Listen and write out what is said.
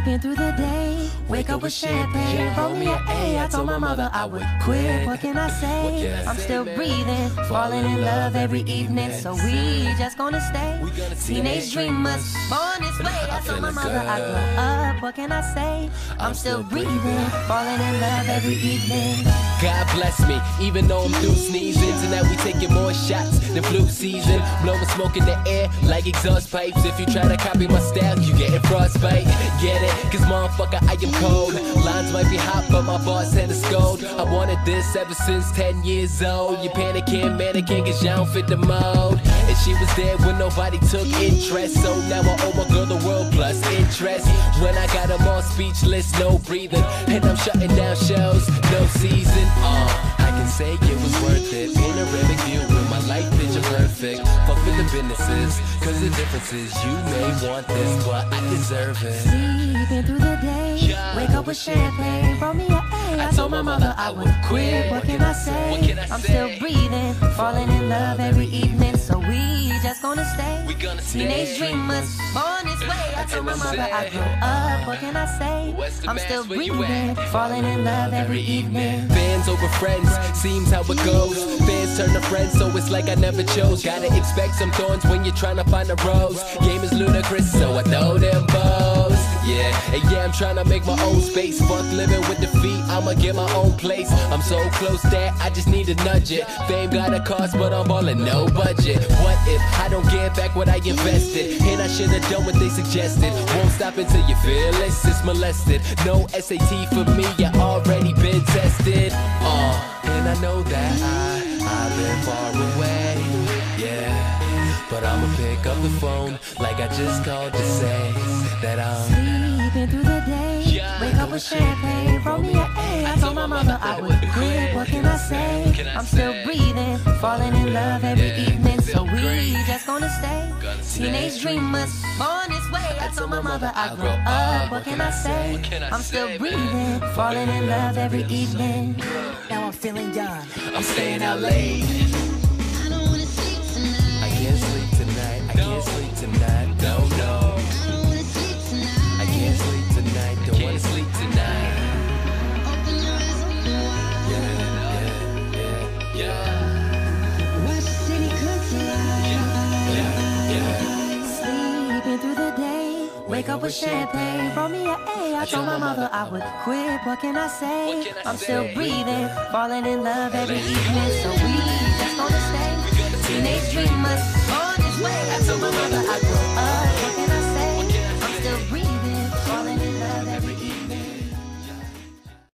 Sleeping through the day, wake up with champagne, roll me an A. I told my mother I would quit. What can I say? I'm still breathing, falling in love every evening. So we just gonna stay teenage dreamers, born this way. I told my mother I grow up. What can I say? I'm still breathing, falling in love every evening. God bless me, even though I'm through sneezing. Tonight we taking more shots than flu season. Blowing smoke in the air like exhaust pipes. If you try to copy my style, you getting frostbite. Get it? Cause motherfucker, I am cold. Lines might be hot, but my boss had a scold. I wanted this ever since 10 years old. You panicking, mannequin, cause you don't fit the mold. And she was there when nobody took interest. So now I owe my girl the world plus interest. When I got them all speechless, no breathing. And I'm shutting down shows, no season. I can say it was worth it. Panoramic view with my light picture perfect. Fuck with the businesses, cause the difference is you may want this, but I deserve it. Sleeping through the day, wake up with champagne, roll me an A. I told my mother I would quit. What can I say? I'm still breathing, falling in love every evening. So we just gonna stay teenage dreamers, born this way. I told my mother I grew up. What can I say? I'm still breathing, falling in love every evening. Fans over friends, seems how it goes. Fans turn to friends, so it's like I never chose. Gotta expect some thorns when you're trying to find a rose. Game is ludicrous, so I throw them bows. Yeah, and yeah, I'm trying to make my own space. Fuck living with defeat, I'ma get my own place. I'm so close that I just need to nudge it. Fame got a cost, but I'm ballin' no budget. What if I don't get back what I invested? And I should've done what they suggested. Won't stop until you feel it's molested. No SAT for me, you already been tested. And I know that I've been far away, yeah. But I'ma pick up the phone like I just called to say that I'm sleeping through the day, wake up with champagne, roll me an A. I told my mother I would quit. What can I say? I'm still breathing, falling in love every evening. So we just gonna stay teenage dreamers, born this way. I told my mother I grow up. What can I say? I'm still breathing, falling in love every evening. Now I'm feeling young, I'm staying out late. I don't wanna sleep tonight. I can't sleep tonight, I can't sleep tonight, no, no. I don't wanna sleep tonight. I can't sleep tonight, don't wanna sleep tonight. Open your eyes, open wide. Yeah. Watch the city come to life. sleeping through the day, wake up with champagne, roll me an A. I told my mother I would quit. What can I say? I'm still breathing, falling in love every evening. So we just gonna stay teenage dreamers, born this way. I told my mother I